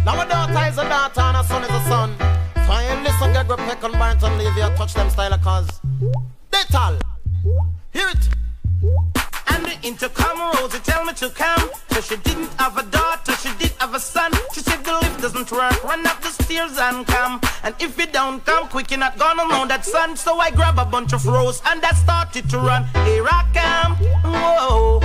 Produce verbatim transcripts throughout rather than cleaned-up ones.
Now my daughter is a daughter and a son is a son. So I listen, get grip, peck and bite and leave you touch them style cause they tall. Hear it. And the intercom Rosie tell me to come. So she didn't have a daughter, she did have a son. She said the lift doesn't work, run up the stairs and come. And if you don't come quick, you're not gonna know that son. So I grab a bunch of rose and I started to run. Here I come, whoa.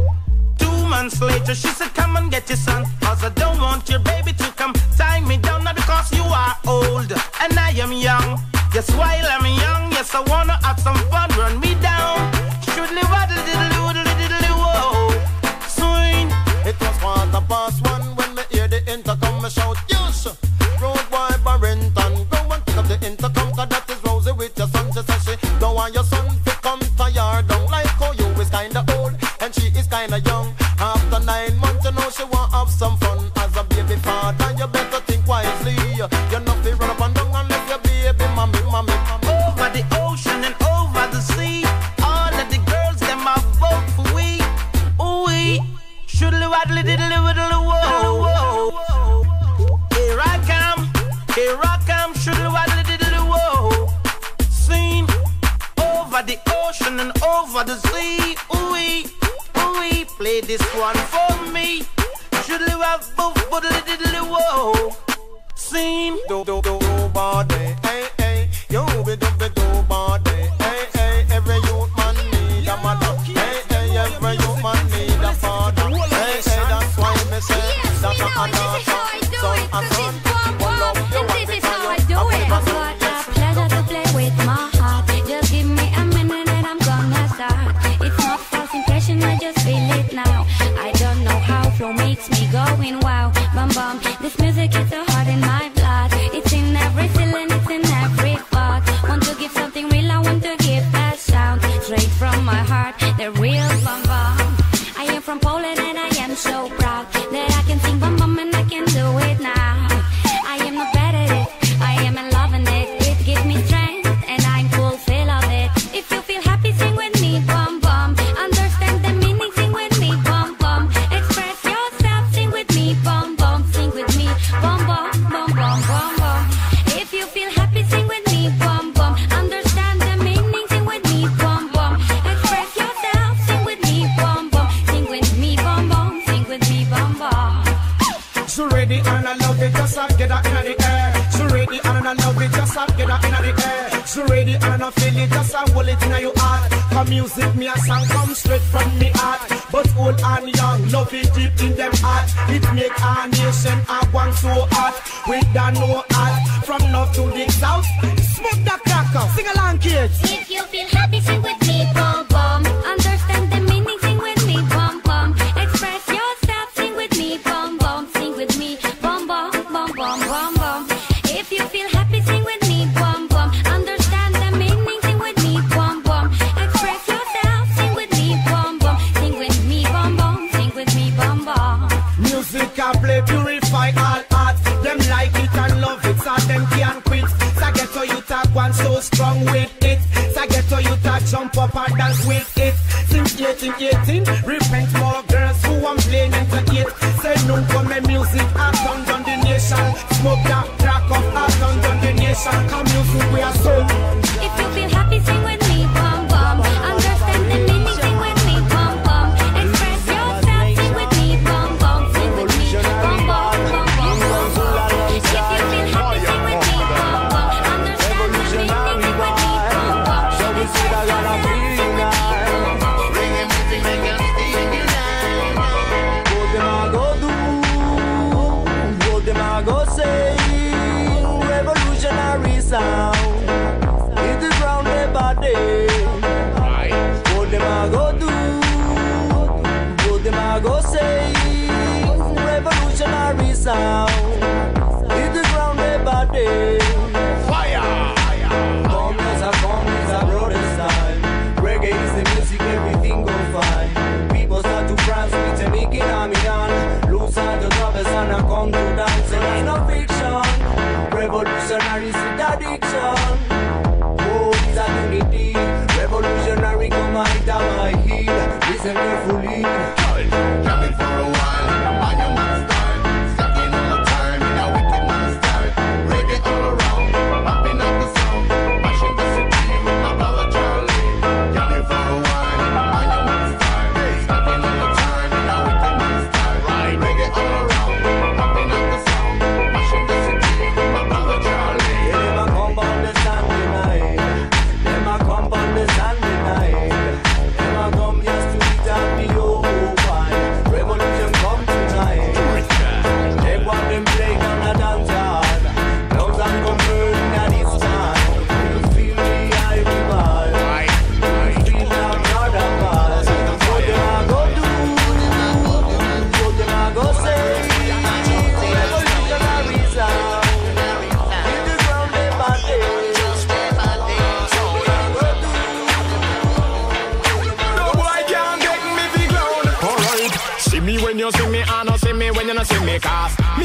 Two months later, she said come and get your son, cause I don't want your baby to come tie me down. Not because you are old and I am young. Yes, while I'm young, yes, I wanna have some fun. Run me down. Should live a little, little, little, whoa. Swing. It was quarter past one when me hear the intercom, me shout, yes. Road boy Barrington, go and pick up the intercom, cause that is Rosie with your son. She says she don't want your son to come tired down. Like how you is kinda old and she is kinda young. After nine months, you know she want have some fun. As a baby father, you better think wisely. You're not fi run up and down unless your baby mommy, mommy, mommy. Over the ocean and over the sea, all of the girls them are vote for we. Ooh we should live a little, little, little, whoa, whoa. Here I come, here I come, should live a little, little, whoa. Seen over the ocean and over the sea. Ooh we, ooh we, play this one for me. Should live a both, but a little, little, whoa. Seen do do do body, hey hey, you be do be do body, hey hey. Every youth man need a mother, hey hey. Every youth man need a father, hey hey. That's why me say that a daughter, son and son. One love you want This is how I do it. I've got a pleasure to play with my heart. Just give me a minute and I'm gonna start. It's not false impression, I just feel it now. I don't know how flow makes me going wow. Bum bum, this music is so hard in my blood. It's in every ceiling, it's in every thought. Want to give something real, I want to give that sound straight from my heart, the real bum bum. I am from Poland and I am so proud that I can sing bum bum and I can do it now. I am not bad at it, I am in loving it. It gives me strength and I'm fulfilled of it. If you feel happy, sing with me, bum bum. Understand the meaning, sing with me, bum bum. Express yourself, sing with me, bum bum. Sing with me, bum bum, bum bum, bum bum. If you feel happy, sing with me, bum bum. Understand the meaning, sing with me, bum bum. Express yourself, sing with me, bum bum. Sing with me, bum bum. Sing with me, bum bum. So ready and I love it, just up, get up in the air. So ready and I love it, just up, get up in the air. So ready and I feel it, just up, hold it in your heart. Come music, me a song come straight from me heart. But old and young, love it deep in them heart. It make our nation a one so hot. With the no heart, from north to the south. Smoke the cracker, sing along kids. If you feel happy, sing with me, bum bum. Understand the meaning, sing with me, bum bum. Express yourself, sing with me, bum bum. Sing with me, bum bum, bum bum, bum bum. If you feel happy, sing with me, bum bum. Understand the meaning, sing with me, bum bum. Express yourself, sing with me, bum bum. Sing with me, bum bum. Sing with me, bum bum. Music I play purify all hearts. Them like it and love it, so them can't quit. So get to you talk one so strong with it. So get to you talk jump up and dance with it. Since eighteen eighteen, repent more girls who I'm playing into it. Say no for my music, I've done done the nation. Smoke that crack up, I've done done the nation. Come music we are so. If you feel happy, sing with me, bum bum. Understand the meaning, sing with me, bum bum. Express yourself, sing with me, bum bum. Sing with me, bum bum, bum bum, bum bum. If you feel happy, sing with me, bum bum. Understand the meaning, sing with me, bum bum. Express yourself, sing with me, bum bum. What them I go do? What them I go say? Revolutionary sound. Hit the ground every day. What them I go do? What them I go say? Revolutionary sound. Hit the ground every day. Fire! Come as a come is a brother style. Reggae is the music, everything go fine. People start to prance with a making army on. Loose out the droppers and I come to dance. And it's no fiction. Revolutionary is the addiction. Oh, it's a unity. Revolutionary come out of my heel. Listen carefully. Coming for a while, on your man style. Stacking all the time in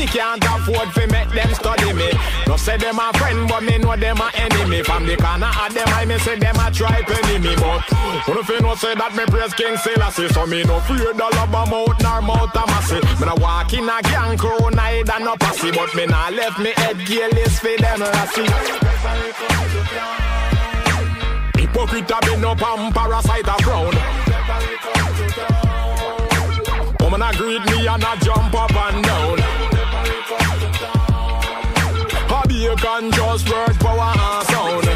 Me can't afford to make them study me. No say them a friend, but me know them a enemy. From the corner of them, I me say them a try penny me. But when if you know say that me praise King Selassie, so me no fear the love of mouth nor mouth of massy. Me no walk in a gang crew, neither no passy, but me nah left me head careless for them lassie. Hypocrite a been up and parasite a frown. Woman a greet me and a jump up and down. Hobby you can just work power and sound.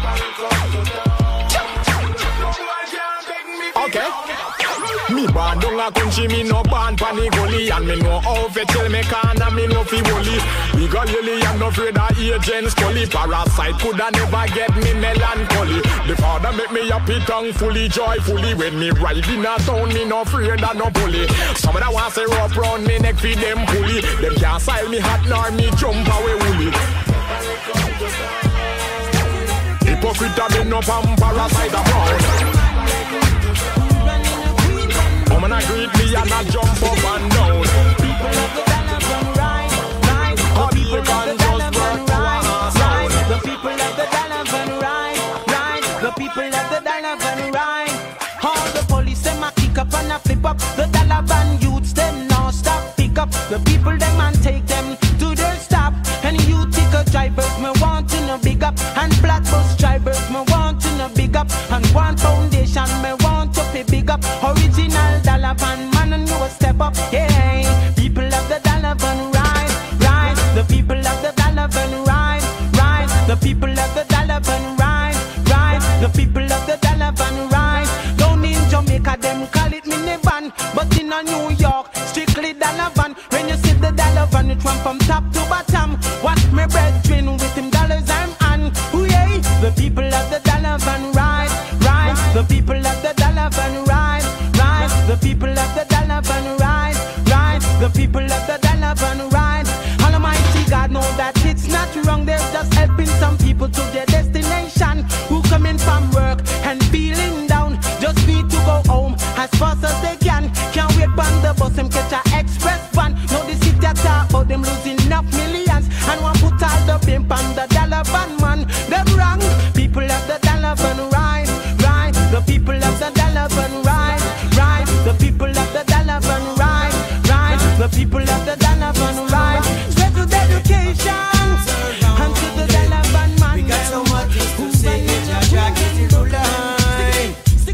Okay. Me born down a country, me no born panic gully. And me know how to tell me can and me no fi bully. We got lily and no afraid of agents Scully. Parasite coulda never get me melancholy. The father make me happy thankfully, joyfully. When me ride in a town, me no afraid of no bully. Some of that want say rope round me neck fi them pulley. Them can't style me hot nor me jump away woolly. Hypocrite a been up and parasite a brown. Woman a greet me and a jump up and down. People of the Donovan ride, ride. The people of the Donovan ride, ride. The people of the Donovan ride, ride. The people of the Donovan ride. All the police them a kick up and a flip up. The Donovan youths them now stop pick up. The people them and take them to their stop. And you ticket drivers me want to no big up. And black bus drivers me want to no big up. And one foundation me want to be big up. Original Donovan man and you a step up. Yeah, people of the Donovan ride, ride. The people of the Donovan ride, ride. The people of the Donovan ride, ride. The people of the Donovan ride. Down in Jamaica them call it minivan, but in a New York strictly Donovan. When you see the Donovan, it run from top to bottom. Watch me brethren with him dollars I'm on. Ooh yeah, the people of the Donovan ride, ride. The people of the Donovan ride, ride. The people of the Donovan ride, ride. The people of the Donovan ride. Almighty God know that it's not wrong. They're just helping some people to their destination. Who coming from work and feeling down, just need to go home as fast as they can. Can't wait on the bus and catch a express van. Now the city talk about them losing enough millions, and one put all the pimp on the Donovan man. Them wrong. People of the Donovan ride, ride. The people of the Donovan ride, ride. The people of the Donovan ride, ride. The people of the Donovan ride. Spread to the education and to the Donovan man. We got so much to say, it's Jack is the line.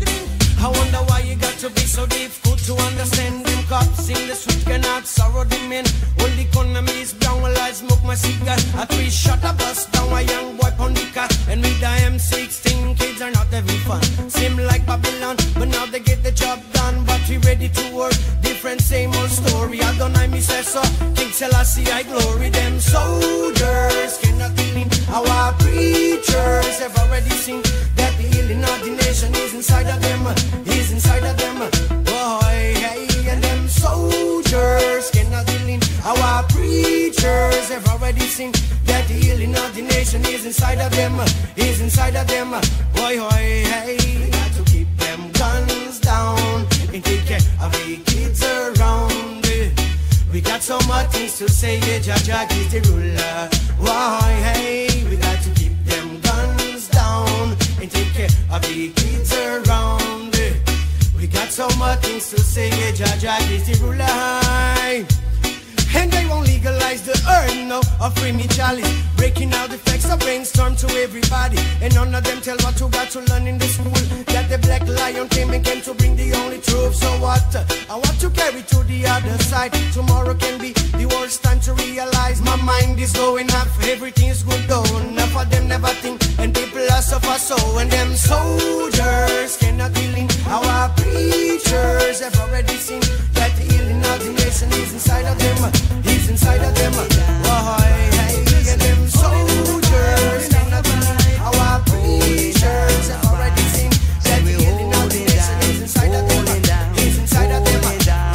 I wonder why you got to be so difficult to understand. Them cops in the street cannot sorrow the men. All the economy is brown while I smoke my cigar. A three shot a bus down a young boy on the car. And with the M sixteen kids are not having fun. Seem like Babylon, but now they get the job done. But we ready to work, different same old story. I don't know me say so, King Selassie I glory. Them soldiers cannot clean. Our preachers have already seen that the healing of the nation is inside of them, is inside of them. Boy, hey, and them soldiers cannot clean. Our preachers have already seen that the healing of the nation is inside of them, is inside of them. Boy, boy, hey, we got to keep them guns down and take care of the kids around. We got so much things to say, yeah, Jah Jah is the ruler. Why, hey, we got to keep them guns down and take care of the kids around. We got so much things to say, yeah, Jah Jah is the ruler. And they won't legalize the earth, no, or free me chalice. Breaking out the facts, I brainstorm to everybody. And none of them tell what you got to learn in the school. That the black lion came and came to bring the only truth. So what? I want to carry to the other side. Tomorrow can be the worst time to realize my mind is going up, everything is good though. Enough of them never think, and people are suffer so. And them soldiers cannot heal. Our preachers have already seen that the healing of the nation is inside of them. He's inside of them. Oh, hey, and them soldiers cannot heal. Our preachers have already seen that the healing of the nation is inside of them. He's inside of them.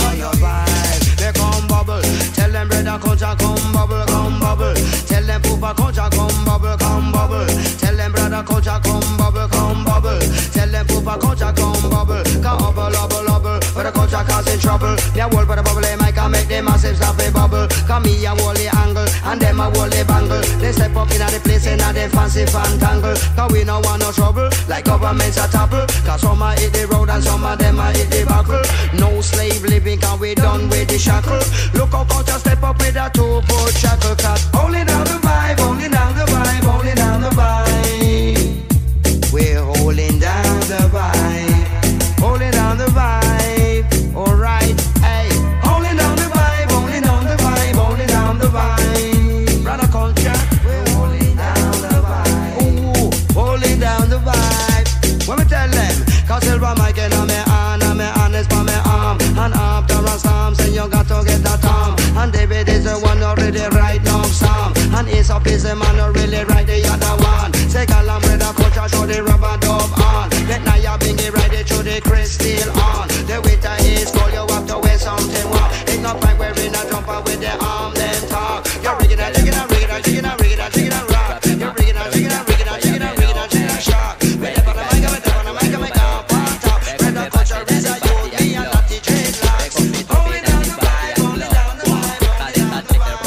They come bubble. Tell them brother culture come bubble, come bubble. Tell them poopa culture come bubble, come bubble. Tell them brother culture come bubble, come bubble. Tell them poopa culture come bubble, come bubble, bubble, bubble. For the culture causing trouble. Their world for the bubble, they might can make them massive stuff a bubble. Come me a wally angle, and them a wally bangle. They step up in the place in a fancy fantangle. Cause we no want no trouble, like governments a topple. Cause some a hit the road and some of them a hit the buckle. No slave living, cause we done with the shackle. Look how culture step up with a two-foot shackle. Cause holding down the vibe, holding down the vibe, holding down the vibe. We're holding down the vibe, holding down the vibe. Alright, hey, holding down the vibe, holding down the vibe, holding down the vibe. Brother culture, we're holding down the vibe. Ooh, holding down the vibe. When we tell them, cause silver mic in on me hand, and me hand is for me arm. And after a storm, say you got to get that arm. And David is the one who really write no psalm. And Aesop is the man who really write the other one. Say Galam with the culture, show the rubber dub on. Let Naya Bingy ride it through the crystal on. The winter is cold, you have to wear something warm. It's not like wearing a jumper with the arm, then talk. You're rigging it, rigging it, rigging it, rigging it, rigging it, rigging it, rock. You're rigging it, rigging it, rigging it, rigging it, rigging it, rigging it, shock. We're up on the mic, we're up on the mic, we're up on top. Where the culture is a youth, me and not the dreadlocks. Holding down the vibe, holding down the vibe, holding down the vibe.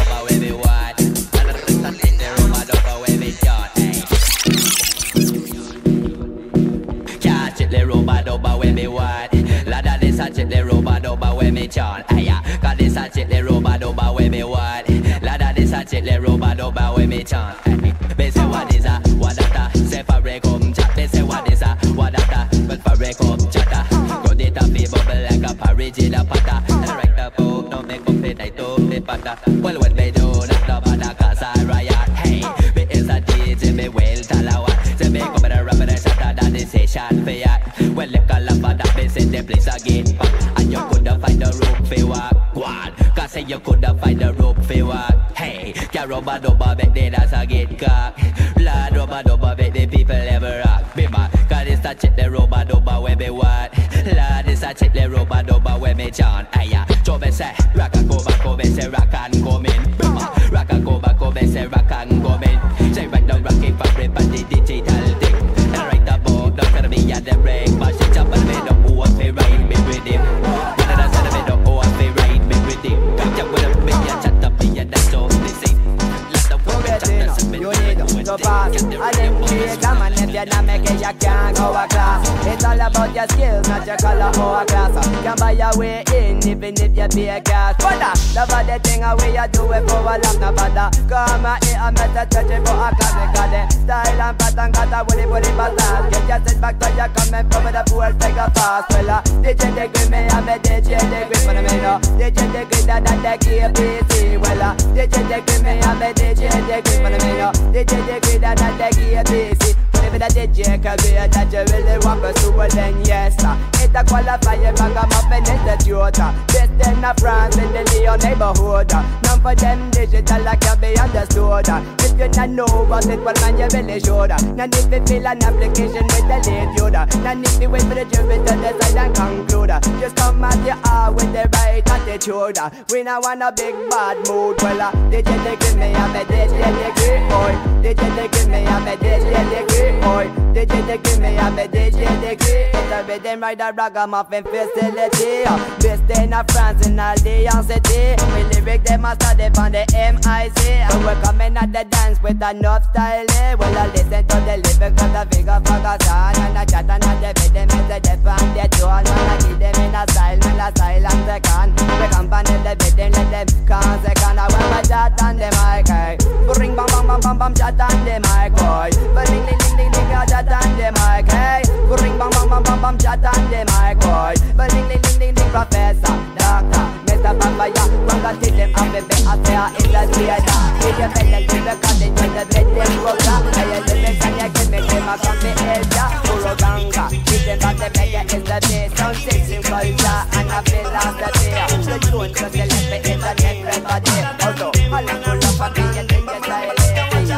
Check the robot over where me want. Ladder this a check the robot over where me chant. Aya, cause this a check the robot over where me want. Ladder this a check the robot over where me chant. Me say what is a, what that a, say for break up chat. Me say what is a, what that a, but for break up chatter. Go data fee bubble like a porridge in a potter. Direct the boat, no make up fit like to the potter. Well what me do, not no matter cause I riot. Hey, me is a D J, me well talawa. Say me come with a rap and a shatter that the session for ya. Well, look a lot of that, me say the place again back. And you coulda find the rope for walk, one. Cause say you coulda find the rope for walk. Hey, can rubber dubber make the dance a get cock. Lord rubber dubber make the people ever rock. Bima, cause this a check the rubber dubber where me want. Lord, this a check the rubber dubber where me chant. Aya, so me say, rock and go back, go me say rock and come in. Bima, rock and go back, go me say rock and come in. Say right now rocking for rip and the digital thing. And right about, don't tell me at the break. But she jump and me don't know what they ride me with him. But I said me don't know what they ride me with him. Come jump with a me and chat up me and that's all they say. Let the woman chat us and me do it so fast. I didn't see come and if you're not making you can't go a class. It's all about your skills, not your color or a class. You can buy your way in even if you pay cash. But uh, the body thing away you do it for a long no bother. Come and eat a method touch it for a class. Because the style and pattern got a woolly woolly balance. Get your set back to your coming from the pool figure fast. Well uh, D J degree me and me D J degree for the me no. D J degree that and the K B C. Well uh, D J degree me and me D J degree for the me no. D J degree that and the K B C. Whenever the D J career that you really want to pursue, well then yes sir. It's a qualifier bag of muffin institute. Best in the France in the Lyon neighborhood. None for them digital like can be understood. If you not know what it well man you really should. None if you fill an application with the late Yoda. None if you wait for the jury to decide and conclude. Just come as you are with the right attitude. We now want a big bad mood. Well uh, D J they give me a me D J degree boy. D J they give me a me D J degree boy. D J they give me a me D J degree. It's a rhythm right a ragamuffin facility. Best in a France in all the young city. We lyric them a study on the M I C. And we're coming at the dance with enough style. Well I listen to the lyrics of the figure for Gazan. And I chat and I debate them in the deaf and the tone. When I give them in a style, in a style and they can. We company the beating, let them can. They can I want my chat on the mic. Bring bam bam bam bam bam chat on the mic boy. Bring ling ling ling ling chat on the mic. Hey, bring bam bam bam bam bam chat on the mic boy. Bring ling ling ling ling professor, doctor, Mister Papaya. When I teach them I'm a bit affair in the theater. With your fellow to the cottage when the dread them program. I am the best and you can make them a come to Asia. Uroganga, teach them about the mega is the day. Sound sexy culture and I feel lost the day. The tune so the left me is the net remedy. Although, all I'm full of a million things that I live.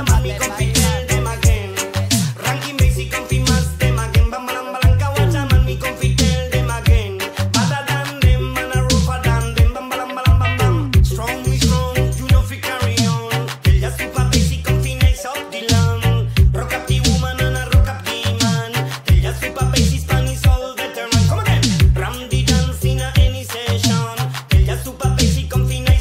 Ranking basic and famous, them again. Bambalam balanka, watch a man, me confidel, them again. Better than them, and a rougher than them. Bambalam balam bam bam. Strong, we strong, you know fi carry on. Tell ya super basic and finesse of the land. Rock up the woman and a rock up the man. Tell ya super basic Spanish all veteran. Come on then, ram the dance in a any session. Tell ya super basic and finesse.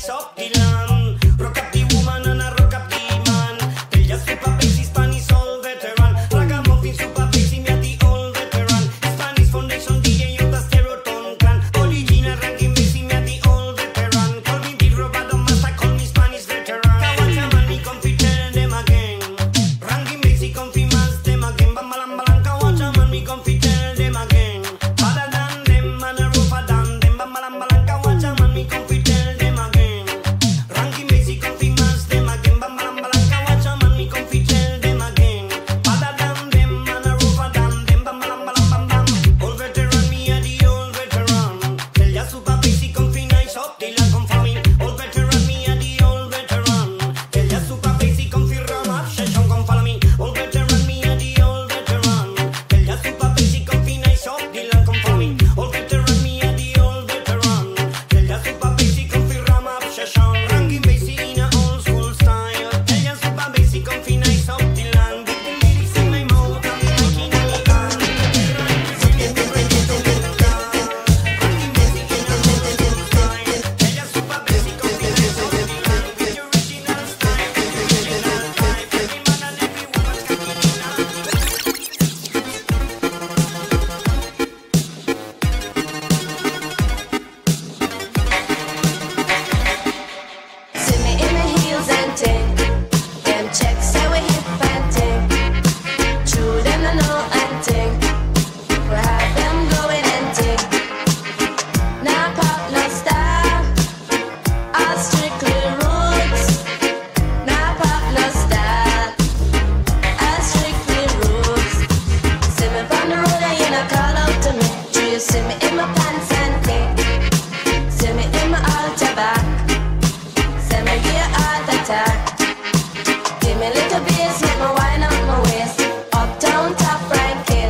me little bass, make me wind up my waist. Uptown top ranking.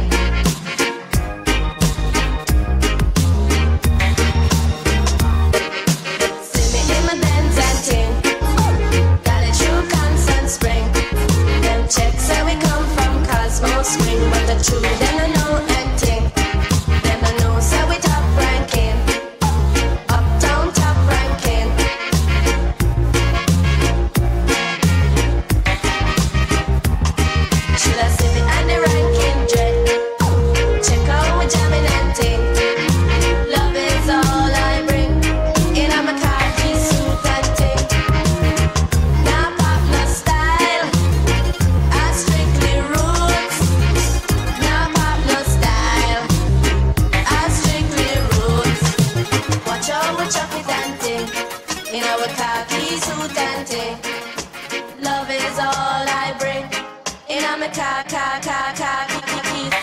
See me in my Benz and ting. Got it through constant spring. Them checks say we come from Cosmo Spring, but the truth them I know anything. Them I know say we top ranking. Uptown top ranking. Should I see me on the ranking dread? Check out we jamming and ting. Love is all I bring. In a my khaki suit and ting. Now pop no style. I strictly roots. Now pop no style. I strictly roots. Watch out we chuck it and ting. In our khaki suit and ting. Love is all I bring. In a my ka ka ka ka ka ka.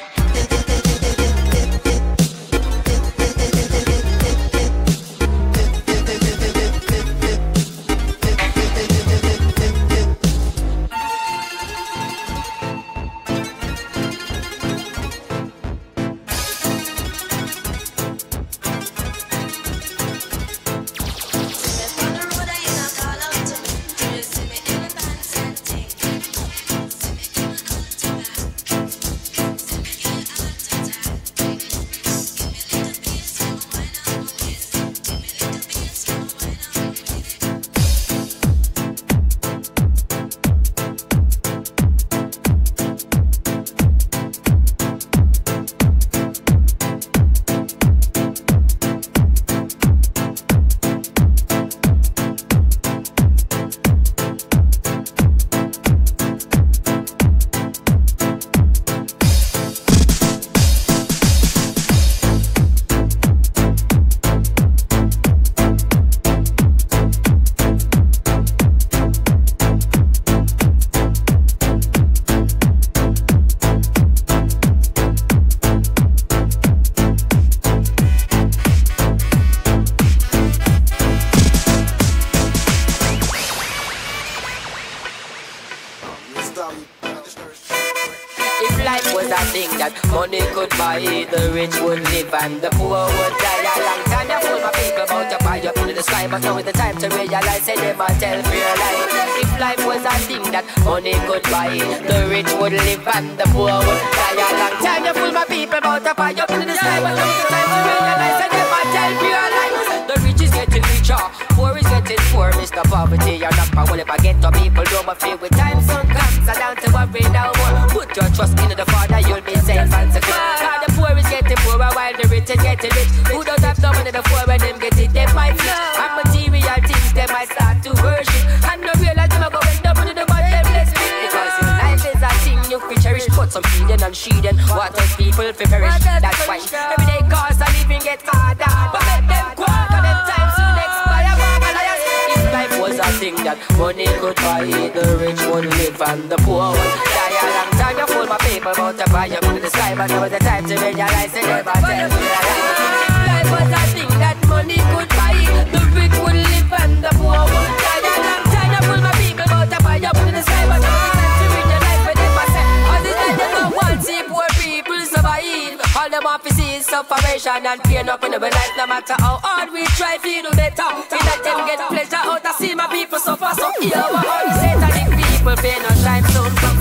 If life was a thing that money could buy, the rich would live and the poor would die. A long time you fool my people about to buy up into the sky, but now is the time to realize say them a tell real life. If life was a thing that money could buy, the rich would live and the poor would die. A long time you fool my people about to buy up into the sky, but now is the time to realize say them a tell real life. The rich is getting richer, poor is getting poor. Mister Poverty, you're not my will if I get to people don't feel with time soon comes. I don't to worry no more. Put your trust into the Father, you'll be safe and secure. Cause the poor is getting poorer while the rich is getting rich. Who don't have no money, the poor when them get it, they might flip. And material things, they might start to worship. And no realize them are going up into the bottom, let's speak. Because in life is a thing you can cherish. Put some feeding and sheeding, what else people fi perish. That's why every day costs a living get harder. But let them go, cause them time soon expire. If life was a thing that money could buy, the rich would live and the poor would die. A long time you fool my people about to buy up into the sky, but now is the time to realize they never tell me. Life was a thing that money could buy, the rich would live and the poor would die. A long time you fool my people about to buy up into the sky, but now is the time to realize they never say. All the time you don't want to see poor people survive. All them offices, sufferation and pain up in our life. No matter how hard we try, feel no better. See that them get pleasure out of see my people suffer. So here, all the satanic people pay no time soon.